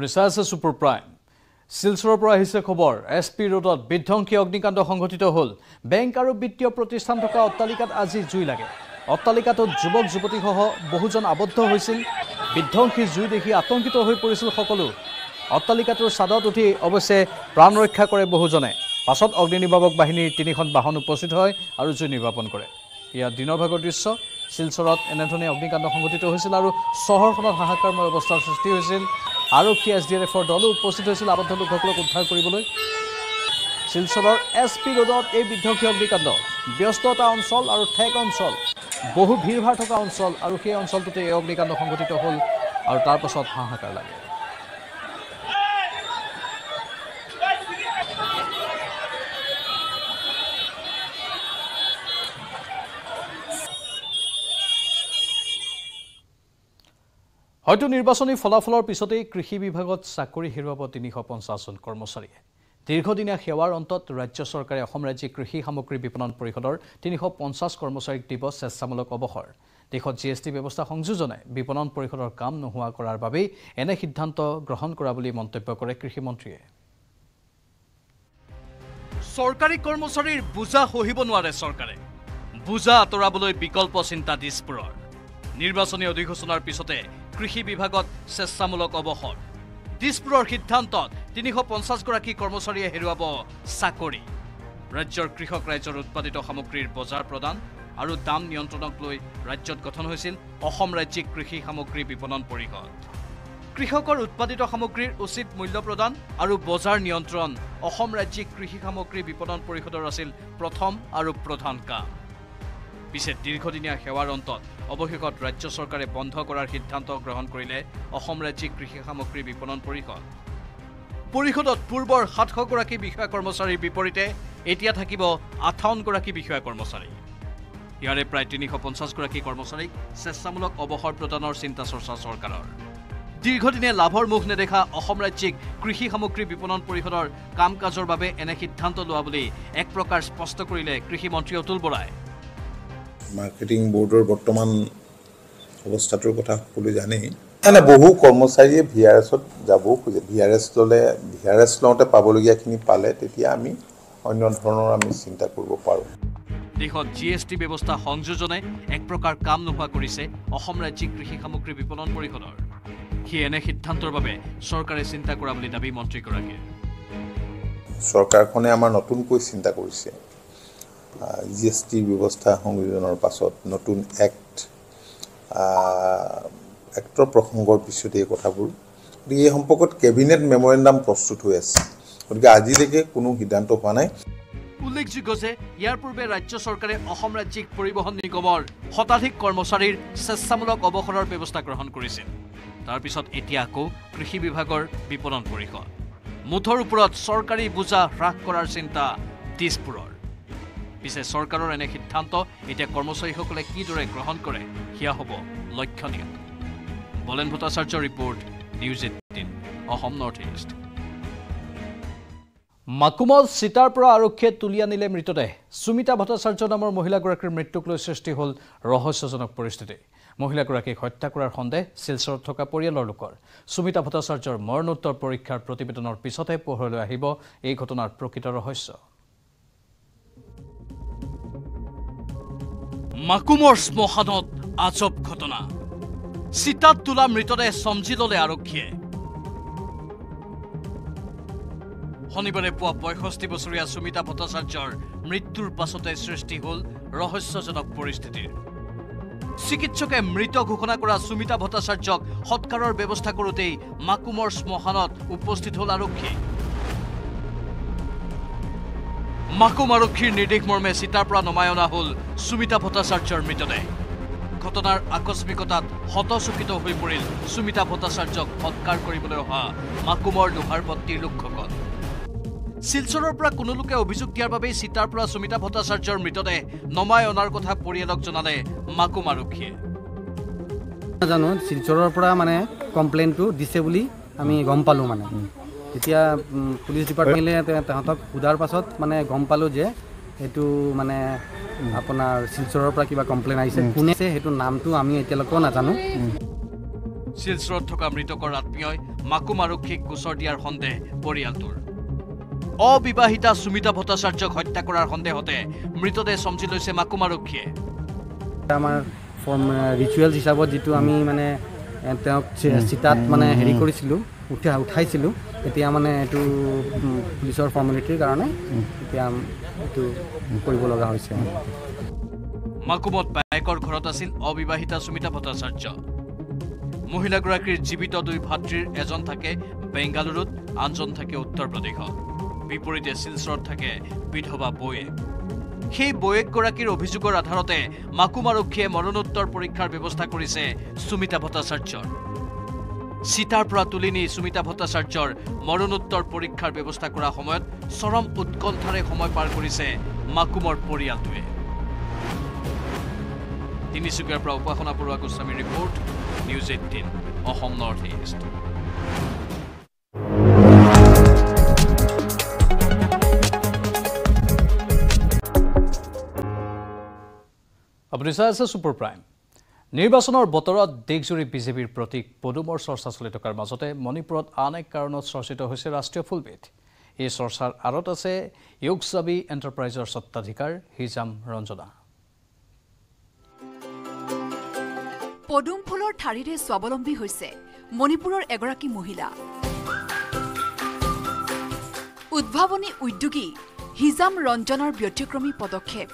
আপুনি চাই আছে সুপাৰ প্ৰাইম শিলচৰৰ পৰা আহিছে খবৰ এছপি ৰোডত বিধ্বংসী অগ্নিকাণ্ড সংঘটিত হ'ল বেংক আৰু বিত্তীয় প্ৰতিষ্ঠান থকা অট্টালিকাত আজি জুই লাগে অট্টালিকাটোত যুৱক যুৱতীসহ বহুজন আবদ্ধ হৈছিল বিধ্বংসী জুই দেখি আতংকিত হৈ পৰিছিল সকলো অট্টালিকাটোৰ ছাদত উঠি অৱশ্যে প্ৰাণ ৰক্ষা কৰে বহুজনে পাছত অগ্নিনিৰ্বাপক বাহিনীৰ ৩খন বাহন উপস্থিত হয় আৰু জুই নিৰ্বাপন কৰে ইয়া দিনৰ ভাগৰ দৃশ্য শিলচৰত এনেধৰণে অগ্নিকাণ্ড সংঘটিত হৈছিল আৰু চহৰখনত হাহাকাৰময় অৱস্থাৰ সৃষ্টি হৈছিল আৰক্ষী এছডিএফৰ দলো উপস্থিত হৈছিল আবদ্ধ লোকসকলক উদ্ধাৰ কৰিবলৈ শিলচৰৰ এছপি ৰোডত এই বিধ্বংসী অগ্নিকাণ্ড ব্যস্ত এটা অঞ্চল আৰু ঠেক অঞ্চল বহু ভিৰভাৰ থকা অঞ্চল আৰু সেই অঞ্চলটোতে এই অগ্নিকাণ্ড সংঘটিত হ'ল আৰু তাৰ পাছত হাহাকাৰ লাগে হয়তো নিৰ্বাচনী ফলাফলৰ পিছতেই কৃষি বিভাগত চাকৰি হেৰুৱাব ৩৫০ জন কৰ্মচাৰীয়ে দীৰ্ঘদিনীয়া সেৱাৰ অন্তত ৰাজ্য চৰকাৰে অসম ৰাজ্যিক কৃষি সামগ্ৰী বিপণন পৰিষদৰ ৩৫০ কৰ্মচাৰীক দিব স্বেচ্ছামূলক অৱসৰ দেশত জিএছটি ব্যৱস্থা সংযোজনে বিপণন পৰিষদৰ কাম নোহোৱা কৰাৰ বাবেই এনে সিদ্ধান্ত গ্ৰহণ কৰা বুলি মন্তব্য কৰে কৃষিমন্ত্ৰীয়ে চৰকাৰী কৰ্মচাৰীৰ বুজা সহিব নোৱাৰে চৰকাৰে বুজা আঁতৰাবলৈ বিকল্প চিন্তা দিছপুৰৰ নিৰ্বাচনী অধিঘোষণাৰ পিছতে কৃষি বিভাগত স্বেচ্ছামূলক অৱসৰ দিছপুৰৰ সিদ্ধান্তত ৩৫০ গৰাকী কৰ্মচাৰীয়ে হেৰুৱাব চাকৰি ৰাজ্যৰ কৃষক ৰাইজৰ উৎপাদিত সামগ্ৰীৰ বজাৰ প্ৰদান আৰু দাম নিয়ন্ত্ৰণক লৈ ৰাজ্যত গঠন হৈছিল অসম ৰাজ্যিক কৃষি সামগ্ৰী বিপণন পৰিষদ কৃষকৰ উৎপাদিত সামগ্ৰীৰ উচিত মূল্য প্ৰদান আৰু বজাৰ নিয়ন্ত্ৰণ অসম ৰাজ্যিক কৃষি সামগ্ৰী বিপণন পৰিষদৰ আছিল প্ৰথম আৰু প্ৰধান কাম পিছে দীৰ্ঘদিনীয়া সেৱাৰ অন্তত অৱশেষত ৰাজ্য চৰকাৰে বন্ধ কৰাৰ সিদ্ধান্ত গ্ৰহণ কৰিলে অসম ৰাজ্যিক কৃষি সামগ্ৰী বিপণন পৰিষদত পূৰ্বৰ ৭০০ গৰাকী বিষয়া কৰ্মচাৰীৰ বিপৰীতে এতিয়া থাকিব ৫৮ গৰাকী বিষয়া কৰ্মচাৰী ইয়াৰে প্ৰায় ৩৫০ গৰাকী কৰ্মচাৰীক স্বেচ্ছামূলক অৱসৰ প্ৰদানৰ চিন্তা চৰ্চা চৰকাৰৰ দীৰ্ঘদিনে লাভৰ মুখ নেদেখা অসম ৰাজ্যিক কৃষি সামগ্ৰী বিপণন পৰিষদৰ কাম কাজৰ বাবে এনে সিদ্ধান্ত লোৱা বুলি এক প্ৰকাৰ স্পষ্ট কৰিলে কৃষিমন্ত্ৰী অতুল বৰাই মাৰ্কেটিং বোৰ্ডৰ বৰ্তমান অৱস্থাটোৰ কথা সকলোৱে জানেই মানে বহু কৰ্মচাৰীয়ে ভিআৰএছত যাবও খোজে ভিআৰএছ লওঁতে পাবলগীয়াখিনি পালে তেতিয়া আমি অন্য ধৰণৰ আমি চিন্তা কৰিব পাৰোঁ দেশত জিএছটি ব্যৱস্থা সংযোজনে এক প্ৰকাৰ কাম নোহোৱা কৰিছে অসম ৰাজ্যিক কৃষি সামগ্ৰী বিপণন পৰিষদৰ সেই এনে সিদ্ধান্তৰ বাবে চৰকাৰে চিন্তা কৰা বুলি দাবী মন্ত্ৰীগৰাকীয়ে চৰকাৰখনে আমাৰ নতুনকৈ চিন্তা কৰিছে জিএছটি ব্যৱস্থা সংযোজনৰ পাছত নতুন এক্টৰ প্ৰসংগৰ পিছতে এই কথাবোৰ গতিকে এই সম্পৰ্কত কেবিনেট মেমৰেণ্ডাম প্ৰস্তুত হৈ আছে গতিকে আজিলৈকে কোনো সিদ্ধান্ত হোৱা নাই উল্লেখযোগ্য যে ইয়াৰ পূৰ্বে ৰাজ্য চৰকাৰে অসম ৰাজ্যিক পৰিবহণ নিগমৰ শতাধিক কৰ্মচাৰীৰ স্বেচ্ছামূলক অৱসৰৰ ব্যৱস্থা গ্ৰহণ কৰিছিল তাৰ পিছত এতিয়া আকৌ কৃষি বিভাগৰ বিপণন পৰিষদ মুঠৰ ওপৰত চৰকাৰী বুজা হ্ৰাস কৰাৰ চিন্তা দিছপুৰৰ পিছে চৰকাৰৰ এনে সিদ্ধান্ত এতিয়া কৰ্মচাৰীসকলে কিদৰে গ্ৰহণ কৰে সেয়া হ'ব লক্ষণীয় বলেন ভট্টাচাৰ্যৰ report News18 Assam north east মাকুমত চিতাৰ পৰা আৰক্ষীয়ে তুলি আনিলে মৃতদেহ সুমিতা ভট্টাচাৰ্য নামৰ মহিলাগৰাকীৰ মৃত্যুক লৈ সৃষ্টি হ'ল ৰহস্যজনক পৰিস্থিতি মহিলাগৰাকীক হত্যা কৰাৰ সন্দেহ শিলচৰত থকা পৰিয়ালৰ লোকৰ সুমিতা ভট্টাচাৰ্যৰ মৰণোত্তৰ পৰীক্ষাৰ প্ৰতিবেদনৰ পিছতহে পোহৰলৈ আহিব এই ঘটনাৰ প্ৰকৃত ৰহস্য মাকুমৰ শ্মশানত আজব ঘটনা চিতাত তোলা মৃতদেহ সমজি ললে আৰক্ষীয়ে শনিবাৰে পুৱা ৬৫ বছৰীয়া সুমিতা ভট্টাচাৰ্যৰ মৃত্যুৰ পাছতে সৃষ্টি হ'ল ৰহস্যজনক পৰিস্থিতিৰ চিকিৎসকে মৃত ঘোষণা কৰা সুমিতা ভট্টাচাৰ্যক সৎকাৰৰ ব্যৱস্থা কৰোঁতেই মাকুমৰ শ্মশানত উপস্থিত হ'ল আৰক্ষী মাকুম আৰক্ষীৰ নিৰ্দেশ মৰ্মে চিতাৰ পৰা নমাই অনা হ'ল সুমিতা ভট্টাচাৰ্যৰ মৃতদেহ ঘটনাৰ আকস্মিকতাত হতচকিত হৈ পৰিল সুমিতা ভট্টাচাৰ্যক সৎকাৰ কৰিবলৈ অহা মাকুমৰ লোহাৰপট্টিৰ লোকসকল শিলচৰৰ পৰা কোনো লোকে অভিযোগ দিয়াৰ বাবে চিতাৰ পৰা সুমিতা ভট্টাচাৰ্যৰ মৃতদেহ নমাই অনাৰ কথা পৰিয়ালক জনালে মাকুম আৰক্ষীয়ে জানো শিলচৰৰ পৰা মানে কমপ্লেইনটো দিছে বুলি আমি গম পালো মানে এতিয়া পুলিচ ডিপাৰ্টমেণ্টে তাহাঁতক সোধাৰ পাছত মানে গম পালো যে এটো মানে আপোনাৰ শিলচৰৰ পৰা কিবা কমপ্লেইন আহিছে কোনে সেইটো নামটো আমি এতিয়ালৈকে নাজানো শিলচৰত থকা মৃতকৰ আত্মীয়ই মাকুম আৰক্ষীক গোচৰ দিয়াৰ সন্দেহ পৰিয়ালটোৰ অবিবাহিতা সুমিতা ভট্টাচাৰ্যক হত্যা কৰাৰ সন্দেহতে মৃতদেহ সমজি লৈছে মাকুম আৰক্ষীয়ে আমাৰ ৰিচুৱেলছ হিচাপত যেটো আমি মানে তেওঁক চিতাত মানে হেৰি কৰিছিলোঁ উঠাইছিলোঁ এতিয়া মানে এইটো পুলিচৰ ফৰ্মেলিটিৰ কাৰণে এতিয়া এইটো কৰিব লগা হৈছে মাকুমত বায়েকৰ ঘৰত আছিল অবিবাহিতা সুমিতা ভট্টাচাৰ্য মহিলাগৰাকীৰ জীৱিত দুই ভাতৃৰ এজন থাকে বেংগালুৰুত আনজন থাকে উত্তৰ প্ৰদেশত বিপৰীতে শিলচৰত থাকে বিধৱা বৌয়েক সেই বৌয়েকগৰাকীৰ অভিযোগৰ আধাৰতে মাকুম আৰক্ষীয়ে মৰণোত্তৰ পৰীক্ষাৰ ব্যৱস্থা কৰিছে সুমিতা ভট্টাচাৰ্যৰ চিতাৰ পৰা তুলি নি সুমিতা ভট্টাচাৰ্যৰ মৰণোত্তৰ পৰীক্ষাৰ ব্যৱস্থা কৰা সময়ত চৰম উৎকণ্ঠাৰে সময় পাৰ কৰিছে মাকুমৰ পৰিয়ালটোৱে তিনিচুকীয়াৰ পৰা উপাসনা বৰুৱা গোস্বামীৰ ৰিপৰ্ট News 18 Assam Northeast আপুনি চাই আছে সুপাৰ প্ৰাইম নিৰ্বাচনৰ বতৰত দেশজুৰি বিজেপিৰ প্ৰতীক পদুমৰ চৰ্চা চলি থকাৰ মাজতে মণিপুৰত আন এক কাৰণত চৰ্চিত হৈছে ৰাষ্ট্ৰীয় ফুলবিধ এই চৰ্চাৰ আঁৰত আছে য়োগছাবি এণ্টাৰপ্ৰাইজৰ স্বত্বাধিকাৰ হিজাম ৰঞ্জনা পদুম ফুলৰ ঠাৰিৰে স্বাৱলম্বী হৈছে মণিপুৰৰ এগৰাকী মহিলা উদ্ভাৱনী উদ্যোগী হিজাম ৰঞ্জনৰ ব্যতিক্ৰমী পদক্ষেপ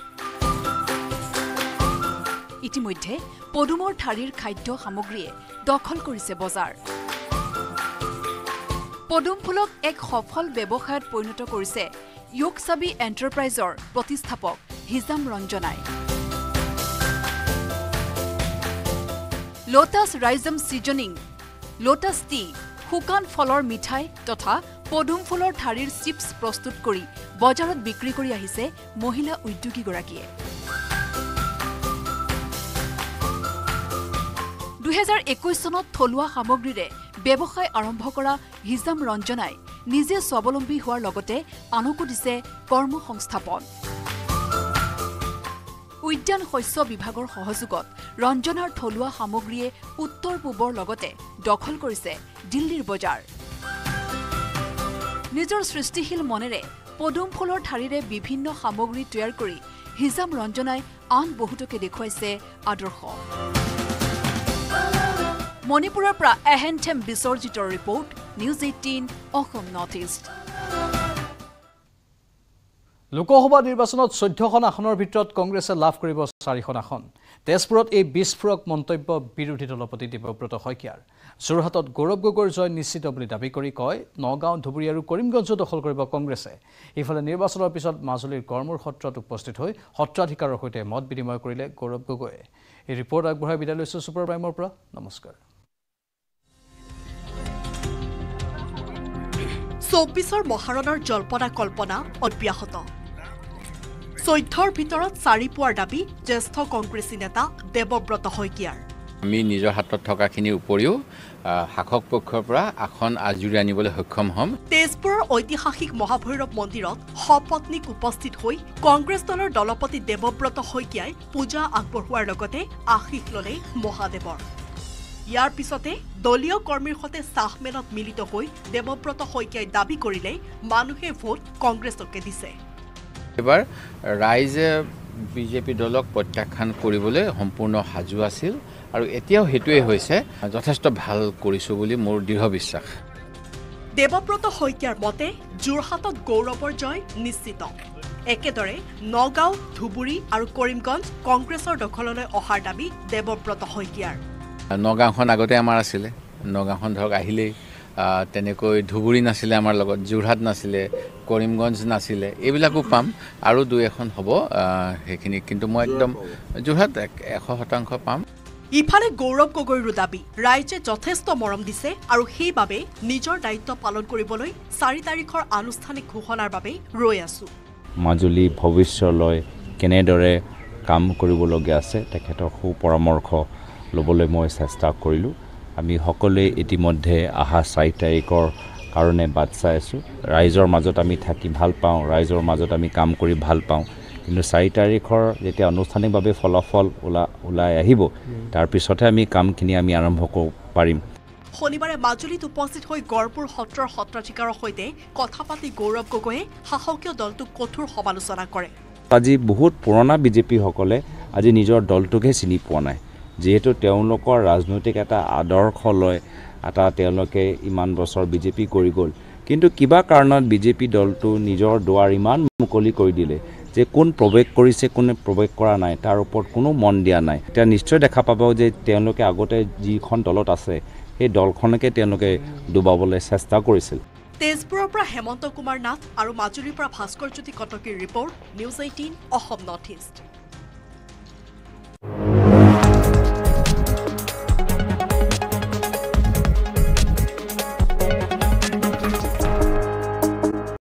ইতিমধ্যে পদুমৰ ঠাৰিৰ খাদ্য সামগ্ৰীয়ে দখল কৰিছে বজাৰ পদুম ফুলক এক সফল ব্যৱসায়ত পৰিণত কৰিছে য়োগছাবি এণ্টাৰপ্ৰাইজৰ প্ৰতিষ্ঠাপক হিজাম ৰঞ্জনাই lotus rhizome seasoning lotus tea শুকান ফলৰ মিঠাই তথা পদুম ফুলৰ ঠাৰিৰ চিপছ প্ৰস্তুত কৰি বজাৰত বিক্ৰী কৰি আহিছে মহিলা উদ্যোগীগৰাকীয়ে 2021 চনত থলুৱা সামগ্ৰীৰে ব্যৱসায় আৰম্ভ কৰা হিজাম ৰঞ্জনাই নিজে স্বাৱলম্বী হোৱাৰ লগতে আনকো দিছে কৰ্মসংস্থাপন উদ্যান শস্য বিভাগৰ সহযোগত ৰঞ্জনাৰ থলুৱা সামগ্ৰীয়ে উত্তৰ পূবৰ লগতে দখল কৰিছে দিল্লীৰ বজাৰ নিজৰ সৃষ্টিশীল মনেৰে পদুম ফুলৰ ঠাৰিৰে বিভিন্ন সামগ্ৰী তৈয়াৰ কৰি হিজাম ৰঞ্জনাই আন বহুতকে দেখুৱাইছে আদৰ্শ মণিপুৰৰ পৰা এহেনথেম বিসৰ্জিতৰ report News 18 Assam Northeast Lok Sabha নিৰ্বাচনত 14খন আসনৰ ভিতৰত কংগ্ৰেছে লাভ কৰিব 4খন আসন তেজপুৰত এই বিস্ফোৰক মন্তব্য বিৰোধী দলপতি দেৱব্ৰত শইকীয়াৰ যোৰহাটত গৌৰৱ গগৈৰ জয় নিশ্চিত বুলি দাবী কৰি কয় নগাঁও ধুবুৰী আৰু কৰিমগঞ্জ দখল কৰিব কংগ্ৰেছে ইফালে নিৰ্বাচনৰ পিছত মাজুলীৰ গড়মূৰ সত্ৰত উপস্থিত হৈ সত্ৰাধিকাৰৰ সৈতে মত বিনিময় কৰিলে গৌৰৱ গগৈয়ে এই ৰিপৰ্ট আগবঢ়াই বিদায় লৈছো সুপাৰ প্ৰাইমৰ পৰা নমস্কাৰ 24ৰ মহাৰণৰ জল্পনা কল্পনা অব্যাহত 14ৰ ভিতৰত 4 পোৱাৰ দাবী জ্যেষ্ঠ কংগ্ৰেছী নেতা দেৱব্ৰত শইকীয়াৰ আমি নিজৰ হাতত থকাখিনিৰ উপৰিও শাসক পক্ষৰ পৰা আসন আজুৰি আনিবলৈ সক্ষম হ'ম তেজপুৰৰ ঐতিহাসিক মহাভৈৰৱ মন্দিৰত সপত্নীক উপস্থিত হৈ কংগ্ৰেছ দলৰ দলপতি দেৱব্ৰত শইকীয়াই পূজা আগবঢ়োৱাৰ লগতে আশীষ ল'লে মহাদেৱৰ ইয়াৰ পিছতে দলীয় কৰ্মীৰ সৈতে চাহমেলত মিলিত হৈ দেৱব্ৰত শইকীয়াই দাবী কৰিলে মানুহে ভোট কংগ্ৰেছকে দিছে এবাৰ ৰাইজে বিজেপি দলক প্ৰত্যাখ্যান কৰিবলৈ সম্পূৰ্ণ সাজু আছিল আৰু এতিয়াও হেতুৱে হৈছে যথেষ্ট ভাল কৰিছো বুলি মোৰ দৃঢ় বিশ্বাস দেৱব্ৰত শইকীয়াৰ মতে যোৰহাটত গৌৰৱৰ জয় নিশ্চিত একেদৰে নগাঁও ধুবুৰী আৰু কৰিমগঞ্জ কংগ্ৰেছৰ দখললৈ অহাৰ দাবী দেৱব্ৰত শইকীয়াৰ নগাঁওখন আগতে আমাৰ আছিলে নগাঁওখন ধৰক আহিলেই তেনেকৈ ধুবুৰী নাছিলে আমাৰ লগত যোৰহাট নাছিলে কৰিমগঞ্জ নাছিলে এইবিলাকো পাম আৰু দুই এখন হ'ব সেইখিনি কিন্তু মই একদম যোৰহাট 100% পাম ইফালে গৌৰৱ গগৈৰো দাবী ৰাইজে যথেষ্ট মৰম দিছে আৰু সেইবাবে নিজৰ দায়িত্ব পালন কৰিবলৈ 4 তাৰিখৰ আনুষ্ঠানিক ঘোষণাৰ বাবে ৰৈ আছো মাজুলী ভৱিষ্যতলৈ কেনেদৰে কাম কৰিবলগীয়া আছে তেখেতৰ সুপৰামৰ্শ ল'বলৈ মই চেষ্টা কৰিলোঁ আমি সকলোৱে ইতিমধ্যে আহা 4 তাৰিখৰ কাৰণে বাট চাই আছোঁ ৰাইজৰ মাজত আমি থাকি ভাল পাওঁ ৰাইজৰ মাজত আমি কাম কৰি ভাল পাওঁ কিন্তু 4 তাৰিখৰ যেতিয়া আনুষ্ঠানিকভাৱে ফলাফল ওলাই আহিব তাৰ পিছতহে আমি কামখিনি আমি আৰম্ভ কৰিব পাৰিম শনিবাৰে মাজুলীত উপস্থিত হৈ গড়পুৰ সত্ৰৰ সত্ৰাধিকাৰৰ সৈতে কথা পাতি গৌৰৱ গগৈয়ে শাসকীয় দলটোক কঠোৰ সমালোচনা কৰে আজি বহুত পুৰণা বিজেপিসকলে আজি নিজৰ দলটোকহে চিনি পোৱা নাই যেহেতু তেওঁলোকৰ ৰাজনৈতিক এটা আদৰ্শ লৈ এটা তেওঁলোকে ইমান বছৰ বিজেপি কৰি গ'ল কিন্তু কিবা কাৰণত বিজেপি দলটো নিজৰ দুৱাৰ ইমান মুকলি কৰি দিলে যে কোন প্ৰৱেশ কৰিছে কোনে প্ৰৱেশ কৰা নাই তাৰ ওপৰত কোনো মন দিয়া নাই এতিয়া নিশ্চয় দেখা পাব যে তেওঁলোকে আগতে যিখন দলত আছে সেই দলখনকে তেওঁলোকে ডুবাবলৈ চেষ্টা কৰিছিল তেজপুৰৰ পৰা হেমন্ত কুমাৰ নাথ আৰু মাজুলীৰ পৰা ভাস্কৰ জ্যোতি কটকীৰ report news 18 Assam north east